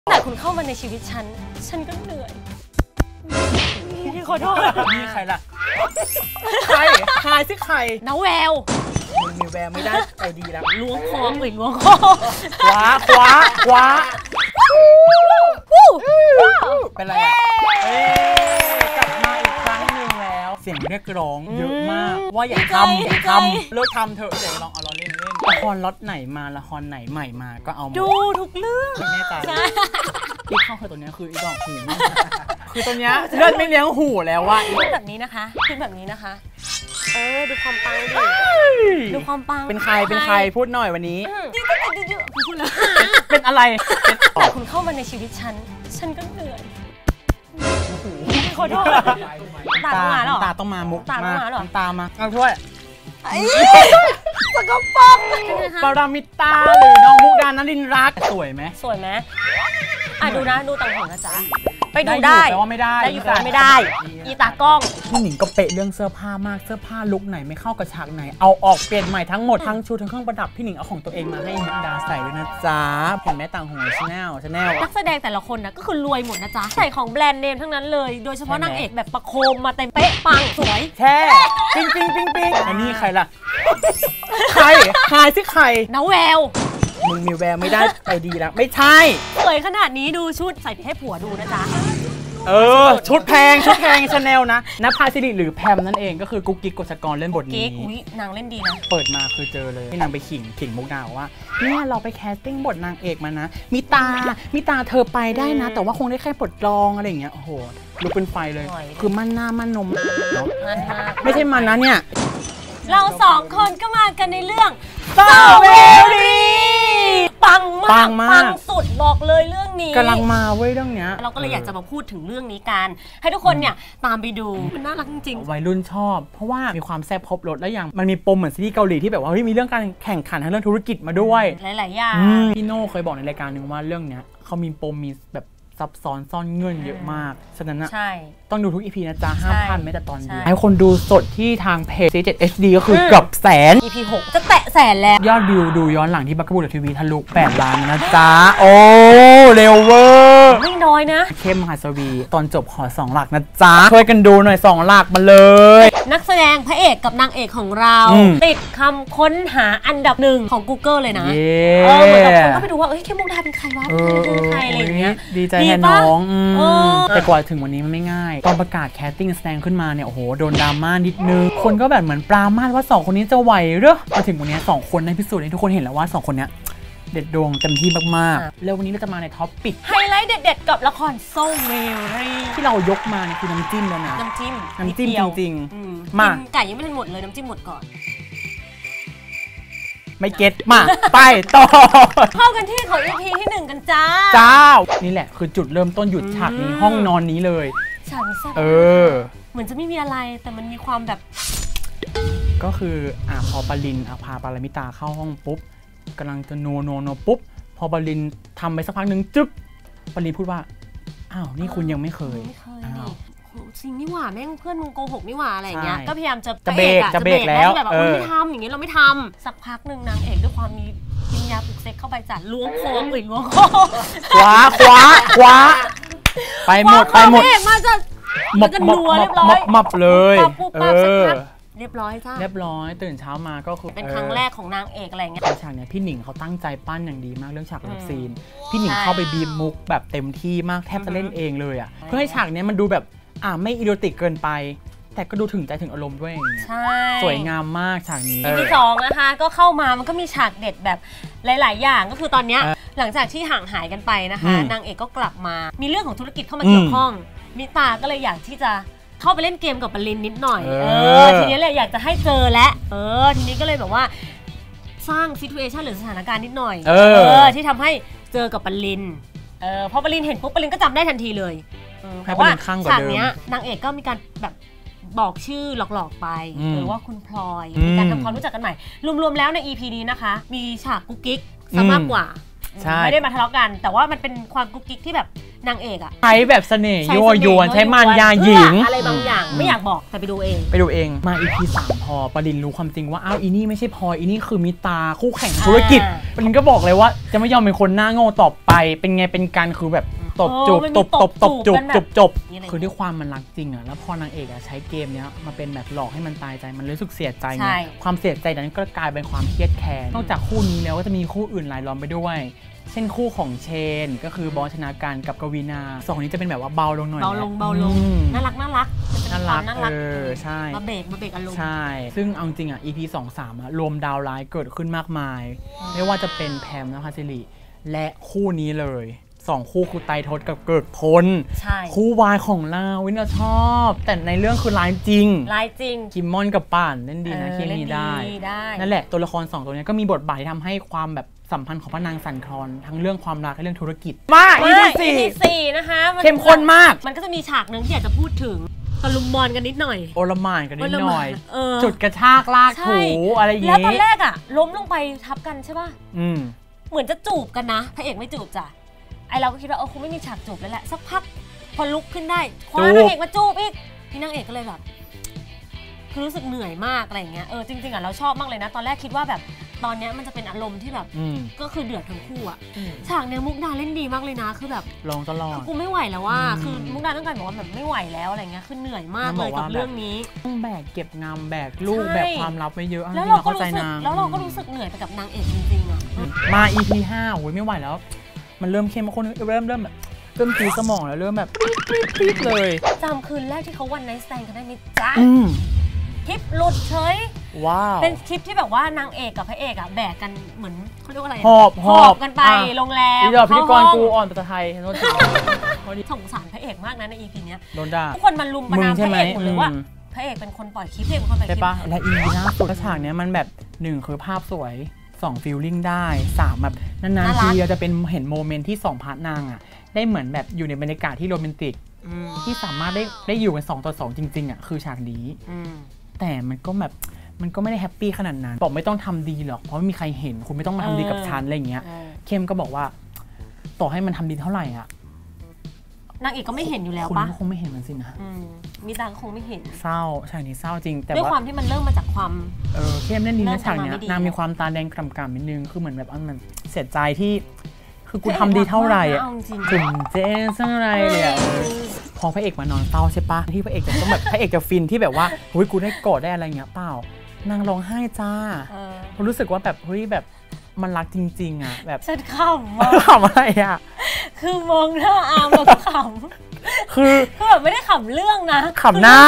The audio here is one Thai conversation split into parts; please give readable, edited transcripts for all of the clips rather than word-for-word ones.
แต่คุณเข้ามาในชีวิตฉันก็เหนื่อยพี่ขอโทษนี่ใครล่ะใครหายสิใครน้าแววมึงมีแววไม่ได้ใจดีแล้วล้วงคอล้วงคอคว้าเป็นไรอ่ะกลับมาอีกครั้งหนึ่งแล้วเสียงเรียกร้องเยอะมากว่าอย่าทำเลิกทำเถอะเดี๋ยวลองเอาเราเล่นละครล็อตไหนมาละครไหนใหม่มาก็เอาดูทุกเรื่องแน่ใจที่เข้าคือตัวนี้คืออีดอกหูคือตัวนี้เลือดไม่เลี้ยงหูแล้วว่าพูดแบบนี้นะคะพูดแบบนี้นะคะดูความปังดิดูความปังเป็นใครพูดหน่อยวันนี้พูดแล้วเป็นอะไรแต่คุณเข้ามาในชีวิตฉันก็เหนื่อยขอโทษตาต้องมาหรอตาต้องมามุกตาต้องมาหรอตามาเอาถ้วยสกปรกปารามิตาหรือน้องมุกดานรินรักสวยไหมดูนะดูต่างหูนะจ๊ะไปดูได้แต่ว่าไม่ได้ได้อยู่แต่ไม่ได้อีตากล้องพี่หนิงก็เป๊ะเรื่องเสื้อผ้ามากเสื้อผ้าลุคไหนไม่เข้ากับฉากไหนเอาออกเปลี่ยนใหม่ทั้งหมดทั้งชุดทั้งเครื่องประดับพี่หนิงเอาของตัวเองมาให้มุกดาใส่ด้วยนะจ๊ะเห็นไหมต่างหูชาแนลนักแสดงแต่ละคนนะก็คือรวยหมดนะจ๊ะใส่ของแบรนด์เนมทั้งนั้นเลยโดยเฉพาะนางเอกแบบประโคมมาเต็มเป๊ะปังสวยแช่ปิ๊งอันนี้ใครล่ะใครหายสิใครน้าแววมึงมีแววไม่ได้ใจดีแล้วไม่ใช่สวยขนาดนี้ดูชุดใส่ให้ผัวดูนะจ๊ะชุดแพงชาแนลนะนภาสิริหรือแพมนั่นเองก็คือกุ๊กกิ๊กกฎชกรเล่นบทนี้นางเล่นดีนะเปิดมาคือเจอเลยที่นางไปขิงมุกดาว่าเนี่ยเราไปแคสติ้งบทนางเอกมานะมีตาเธอไปได้นะแต่ว่าคงได้แค่บทรองอะไรอย่างเงี้ยโอ้โหลุกเป็นไฟเลยคือมั่นหน้ามั่นนมไม่ใช่มันนะเนี่ยเราสองคนก็มากันในเรื่องซาเวรีปังสุดบอกเลยเรื่องนี้กำลังมาเว้ยเรื่องเนี้ยเราก็เลยอยากจะมาพูดถึงเรื่องนี้กันให้ทุกคนเนี่ยตามไปดูมันน่ารักจริงๆวัยรุ่นชอบเพราะว่ามีความแซ่บครบรสและอย่างมันมีปมเหมือนซีรีส์เกาหลีที่แบบว่ามีเรื่องการแข่งขันทางเรื่องธุรกิจมาด้วยหลายๆอย่างพี่โน่เคยบอกในรายการหนึ่งว่าเรื่องเนี้ยเขามีปมมีแบบซับซ้อนซ่อนเงื่อนเยอะมากฉะนั้นนะต้องดูทุก EP นะจ๊ะห้ามพลาดแม้แต่ตอนดูให้คนดูสดที่ทางเพจ C7HD ก็คือเกือบแสน EP 6จะแตะแสนแล้วยอดวิวดูย้อนหลังที่บักกะบูดทีวีทะลุ8 ล้านนะจ๊ะโอ้เร็วเวอร์ไม่น้อยนะเข้มมหาสวีตอนจบขอ2 หลักนะจ๊ะช่วยกันดูหน่อย2 หลักมาเลยนักแสดงพระเอกกับนางเอกของเราติดคำค้นหาอันดับ1ของ Google เลยนะเหมือนกับคนก็ไปดูว่าเข้มมุกดาเป็นใครวะเป็นใครอะไรอย่างเงี้ยดีใจแทนน้องแต่กว่าถึงวันนี้มันไม่ง่ายตอนประกาศแคสติ้งแสดงขึ้นมาเนี่ยโอ้โหโดนดราม่านิดนึงคนก็แบบเหมือนปรามาสว่า2 คนนี้จะไหวหรือมาถึงวันนี้2 คนในพิสูจน์ให้ทุกคนเห็นแล้วว่า2 คนนี้เด็ดดวงเต็มที่มากๆแล้ววันนี้เราจะมาในท็อปปิกไฮไลท์เด็ดๆกับละครโซเวรีที่เรายกมาเนี่ยคือน้ำจิ้มแล้วนะน้ำจิ้มจริงๆมาไก่ยังไม่ทันหมดเลยน้ำจิ้มหมดก่อนไม่เก็ตมาไปต่อเข้ากันที่ของ EP ที่1กันจ้านี่แหละคือจุดเริ่มต้นหยุดฉากนี้ห้องนอนนี้เลยฉากนี้แซ่บเหมือนจะไม่มีอะไรแต่มันมีความแบบก็คือพอปรินพาปารามิตาเข้าห้องปุ๊บกำลังจะโนปุ๊บพอปรินทำไปสักพักหนึ่งจึ๊บปรินพูดว่าอ้าวนี่คุณยังไม่เคยจริงนี่หว่าแม่งเพื่อนมึงโกหกนี่หว่าอะไรอย่างเงี้ยก็พยายามจะเบรกแล้วแบบไม่ทำอย่างเงี้ยเราไม่ทำสักพักหนึ่งนางเอกด้วยความมีวิญญาณปลุกเซ็กเข้าไปจัดล้วงคอล้วงคอคว้าไปหมดมาจะนัวเรียบร้อยมับเลยเรียบร้อยจ้าเรียบร้อยตื่นเช้ามาก็คือเป็นครั้งแรกของนางเอกอะไรเงี้ยฉากเนี้ยพี่หนิงเขาตั้งใจปั้นอย่างดีมากเรื่องฉากเลิฟซีนพี่หนิงเข้าไปบีบมุกแบบเต็มที่มากแทบจะเล่นเองเลยอ่ะเพื่อให้ฉากเนี้ยมันดูแบบไม่อีโรติกเกินไปแต่ก็ดูถึงใจถึงอารมณ์ด้วยใช่สวยงามมากฉากนี้ที่2นะคะก็เข้ามามันก็มีฉากเด็ดแบบหลายๆอย่างก็คือตอนเนี้ยหลังจากที่ห่างหายกันไปนะคะนางเอกก็กลับมามีเรื่องของธุรกิจเข้ามาเกี่ยวข้องมิตาก็เลยอยากที่จะเข้าไปเล่นเกมกับปรินนิดหน่อยทีนี้เลยอยากจะให้เจอและทีนี้ก็เลยแบบว่าสร้างซิทูเอชันหรือสถานการณ์นิดหน่อยที่ทำให้เจอกับปรินพอปรินเห็นปุ๊บปรินก็จำได้ทันทีเลยเพราะว่าฉากนี้นางเอกก็มีการแบบบอกชื่อหลอกๆไปหรือว่าคุณพลอยมีการทำความรู้จักกันใหม่รวมๆแล้วใน EP นี้นะคะมีฉากกุ๊กกิ๊กซะมากกว่าไม่ได้มาทะเลาะกันแต่ว่ามันเป็นความกุ๊กกิ๊กที่แบบนางเอกอะใช้แบบเสน่ห์ยั่วยวนใช้มารยาหญิงอะไรบางอย่างไม่อยากบอกแต่ไปดูเองมา EP 3 พอปรินรู้ความจริงว่าอ้าวอีนี่ไม่ใช่พออีนี่คือมิตาคู่แข่งธุรกิจปรินก็บอกเลยว่าจะไม่ยอมเป็นคนหน้าโง่ต่อไปเป็นไงเป็นการคือแบบตบจูบจบคือด้วยความมันรักจริงอะแล้วพอนางเอกอะใช้เกมเนี้ยมาเป็นแบบหลอกให้มันตายใจมันรู้สึกเสียใจไงความเสียใจนั้นก็กลายเป็นความเครียดแค้นนอกจากคู่นี้แล้วก็จะมีคู่อื่นรายล้อมไปด้วยเช่นคู่ของเชนก็คือบอสชนาการกับกวีนาสองคนนี้จะเป็นแบบว่าเบาลงหน่อยเบาลงน่ารักใช่มาเบรกอารมณ์ใช่ซึ่งเอาจริงอ่ะ EP 2-3อ่ะรวมดาวร้ายเกิดขึ้นมากมายไม่ว่าจะเป็นแพมนภสิริและคู่นี้เลย2คู่คือไตรทศกับเกิดพลคู่วายของเราวินาชอบแต่ในเรื่องคือร้ายจริงคิมมอนกับป่านเล่นดีนะเคมีได้นั่นแหละตัวละคร2ตัวนี้ก็มีบทบาทที่ทำให้ความแบบสัมพันธ์ของพระนางสั่นคลอนทั้งเรื่องความรักและเรื่องธุรกิจมา EP 4นะคะเข้มข้นมากมันก็จะมีฉากนึงที่อยากจะพูดถึงตะลุมบอลกันนิดหน่อยโอลหม่านกันนิดหน่อยจุดกระชากลากถูอะไรอย่างนี้แล้วตอนแรกอะล้มลงไปทับกันใช่ป่ะเหมือนจะจูบกันนะพระเอกไม่จูบจ้ะไอเราก็คิดว่าคงไม่มีฉากจูบแล้วแหละสักพักพอลุกขึ้นได้คว้านางเอกมาจูบอีกพี่นางเอกก็เลยแบบคือรู้สึกเหนื่อยมากอะไรอย่างเงี้ยจริงๆอะเราชอบมากเลยนะตอนแรกคิดว่าแบบตอนนี้มันจะเป็นอารมณ์ที่แบบก็คือเดือดทั้งคู่อะฉากเนี้ยมุกดาเล่นดีมากเลยนะคือแบบลองตลอดกูไม่ไหวแล้วว่าคือมุกดาต้องการบอกว่าแบบไม่ไหวแล้วอะไรเงี้ยคือเหนื่อยมากเลยกับเรื่องนี้ต้องแบกเก็บงำแบกลูกแบกความลับไว้เยอะแล้วเราก็รู้สึกเหนื่อยไปกับนางเอกจริงๆอะมา EP 5โอ้ยไม่ไหวแล้วมันเริ่มเข้มข้นเริ่มแบบเริ่มตีสมองแล้วเริ่มแบบปี๊ดเลยจำคืนแรกที่เขาวันไนท์สแตนกันได้ไหมจ๊ะคลิปหลุดเฉยว้าวเป็นคลิปที่แบบว่านางเอกกับพระเอกอะแบกกันเหมือนเขาเรียกว่าอะไรหอบกันไปโรงแรมพิธีกรกูอ่อนภาษาไทยโน้ตสงสารพระเอกมากนะใน EP เนี้ยโดนด่าทุกคนมันลุมประนามพระเอกหมดเลยว่าพระเอกเป็นคนปล่อยคลิปพระเอกเป็นคนปล่อยคลิปใช่ปะและ EP ล่าสุดฉากเนี้ยมันแบบ1คือภาพสวย2ฟีลลิ่งได้3แบบนานๆทีเราจะเป็นเห็นโมเมนต์ที่2พาร์ทนางอ่ะได้เหมือนแบบอยู่ในบรรยากาศที่โรแมนติกที่สามารถได้อยู่กัน2 ต่อ 2จริงๆอ่ะคือฉากนี้แต่มันก็แบบมันก็ไม่ได้แฮปปี้ขนาดนั้นบอกไม่ต้องทำดีหรอกเพราะไม่มีใครเห็นคุณไม่ต้องมาทำดีกับฉันอะไรเงี้ยเข้มก็บอกว่าต่อให้มันทำดีเท่าไหร่อ่ะนางเอกก็ไม่เห็นอยู่แล้วปะคุณคงไม่เห็นมันสินะมีตังคงไม่เห็นเศร้าฉากนี้เศร้าจริงแต่ด้วยความที่มันเริ่มมาจากความเข้มเล่นดีนะฉากนี้นางมีความตาแดงกล่ำๆนิดนึงคือเหมือนแบบมันเสียใจที่คือกูทำดีเท่าไหร่อ่ะถึงเจ๊สังไรเลยพอพระเอกมานอนเศร้าใช่ปะที่พระเอกจะต้องแบบพระเอกจะฟินที่แบบว่าเฮ้ยกูได้กอดได้อะไรเงี้ยเปล่านางร้องไห้จ้าเพราะรู้สึกว่าแบบเฮ้ยแบบมันรักจริงๆอ่ะแบบฉันขำอะไรอ่ะคือมองหน้าอามแล้วก็ขำคือแบบไม่ได้ขำเรื่องนะขำหน้า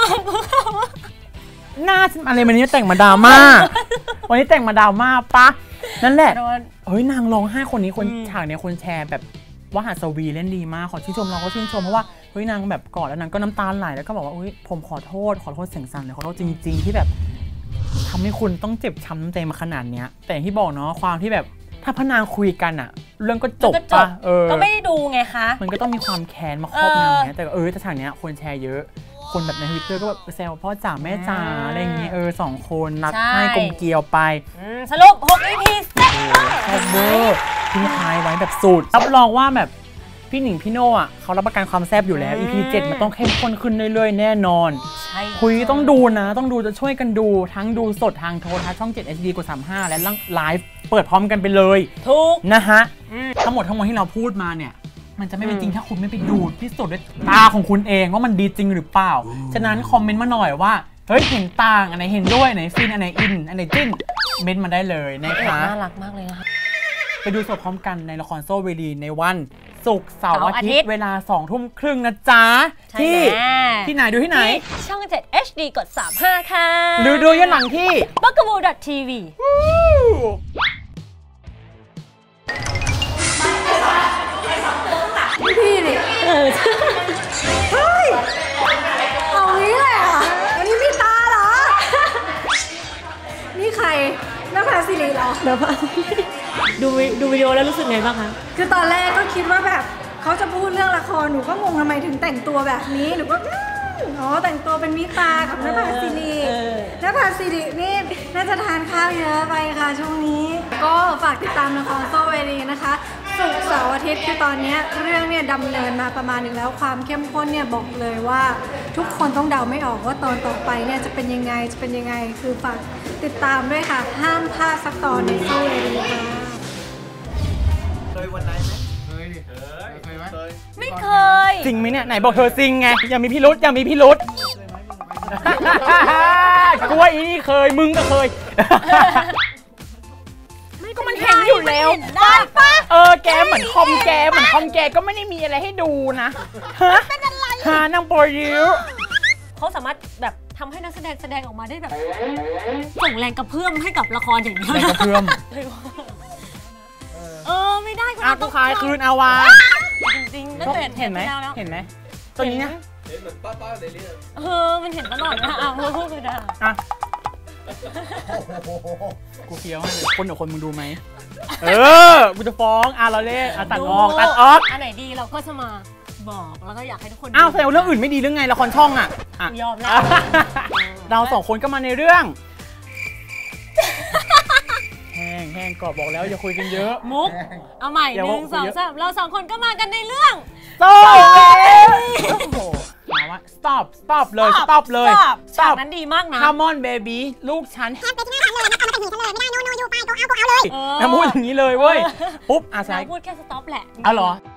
หน้าอะไรวันนี้แต่งมาดราม่าวันนี้แต่งมาดราม่าปะนั่นแหละเฮ้ยนางร้องไห้คนนี้คนฉากเนี้ยคนแชร์แบบว่าหัสวีเล่นดีมากขอชื่นชมเราก็ชื่นชมเพราะว่าเฮ้ยนางแบบกอดแล้วนางก็น้ำตาไหลแล้วก็บอกว่าอุ้ยผมขอโทษเสียงสั่นเลยขอโทษจริงๆที่แบบทำให้คุณต้องเจ็บช้ำน้ำใจมาขนาดเนี้ยแต่ที่บอกเนาะความที่แบบถ้าพระนางคุยกันอะเรื่องก็จบปะก็ไม่ได้ดูไงคะมันก็ต้องมีความแค้นมาครอบงำเนี้ยแต่ถ้าฉากเนี้ยคนแชร์เยอะคนแบบใน Twitter ก็แบบแซวพ่อจ๋าแม่จ๋าอะไรอย่างเงี้ย2 คนรักให้กลมเกลียวไปสรุป6 EP เซ็ตชอบเวอร์ทิ้งท้ายไว้แบบสุดรับรองว่าแบบพี่หนิงพี่โน่อะเขารับประกันความแซ่บอยู่แล้ว EP 7มันต้องเข้มข้นขึ้นเรื่อยๆแน่นอนคุยต้องดูนะต้องดูจะช่วยกันดูทั้งดูสดทางโทรทัศน์ช่อง7 HD กด35และไลฟ์เปิดพร้อมกันไปเลยถูกนะฮะทั้งหมดที่เราพูดมาเนี่ยมันจะไม่เป็นจริงถ้าคุณไม่ไปดูพิสูจน์ด้วยตาของคุณเองว่ามันดีจริงหรือเปล่าฉะนั้นคอมเมนต์มาหน่อยว่าเฮ้ยเห็นต่างอันไหนเห็นด้วยไหนฟินอันไหนอินอันไหนจิ้นเมนต์มาได้เลยนะคะน่ารักมากเลยนะคะไปดูสดพร้อมกันในละครโซเวลีในวันศุกร์เสาร์อาทิตย์เวลา 20:30 นนะจ๊ะที่ไหนดูที่ไหนช่อง7 HD กด35ค่ะหรือดูย้อนหลังที่ bugaboo.tv พี่ดิเฮ้ยเอางี้เลยอ่ะอันนี้พี่ตาเหรอนี่ใครนภาสิริเหรอนภาดูวิดีโอแล้วรู้สึกไงบ้างคะคือตอนแรกก็คิดว่าแบบเขาจะพูดเรื่องละครหนูก็งงทำไมถึงแต่งตัวแบบนี้หนูก็แต่งตัวเป็นมิตากับนภาสิรินภาสิรินี่น่าจะทานข้าวเยอะไปค่ะช่วงนี้ก็ฝากติดตามละครโซเวลีนะคะศุกร์เสาร์อาทิตย์คือตอนนี้เรื่องเนี่ยดำเนินมาประมาณหนึงแล้วความเข้มข้นเนี่ยบอกเลยว่าทุกคนต้องเดาไม่ออกว่าตอนต่อไปเนี่ยจะเป็นยังไงคือฝากติดตามด้วยค่ะห้ามพลาดสักตอนในสู้เลยค่ะเคยวันไหนไหมเคยดิเคยไหมไม่เคยจริงไหมเนี่ยไหนบอกเธอจริงไงอย่ามีพิรุษอย่ามีพิรุษกูว่าอีนี่เคยมึงก็เคยก็มันเห็นอยู่แล้วได้ปะแกเหมือนคอมแกก็ไม่ได้มีอะไรให้ดูนะฮะเป็นอะไรฮะนางโปรดิวเขาสามารถแบบทำให้นักแสดงออกมาได้แบบส่งแรงกระเพื่อมให้กับละครอย่างเดียวแรงกระเพื่อมไม่ได้คุณอากูขายคืนอาวาจริงๆตั้งแต่เห็นไหมแล้วเห็นไหมตัวนี้นะเห็นเหมือนป้าๆเลยเรียกมันเห็นตลอดนะพูดเลยนะอ่ะกูเคี้ยวให้เลยคนเดี๋ยวคนมึงดูไหมกูจะฟ้องเราเล่นตัดออกอันไหนดีเราก็จะมาบอกแล้วก็อยากให้ทุกคนแสดงว่าเรื่องอื่นไม่ดีเรื่องไงละครช่องอ่ะยอมแล้วเราสองคนก็มาในเรื่องแห้งกรอบบอกแล้วอย่าคุยกันเยอะมุกเอาใหม่ 1 2 3เรา2 คนก็มากันในเรื่องโซ่โอ้โหมาว่า stop เลย stop ฉากนั้นดีมากนะ Come on baby ลูกฉันไปที่หน้าเลยนะคะมันไปหนีฉันเลยไม่ได้โนยูไปก็เอาเลยน้ำพูดอย่างนี้เลยเว้ยปุ๊บใช่พูดแค่ stop แหละเหรอ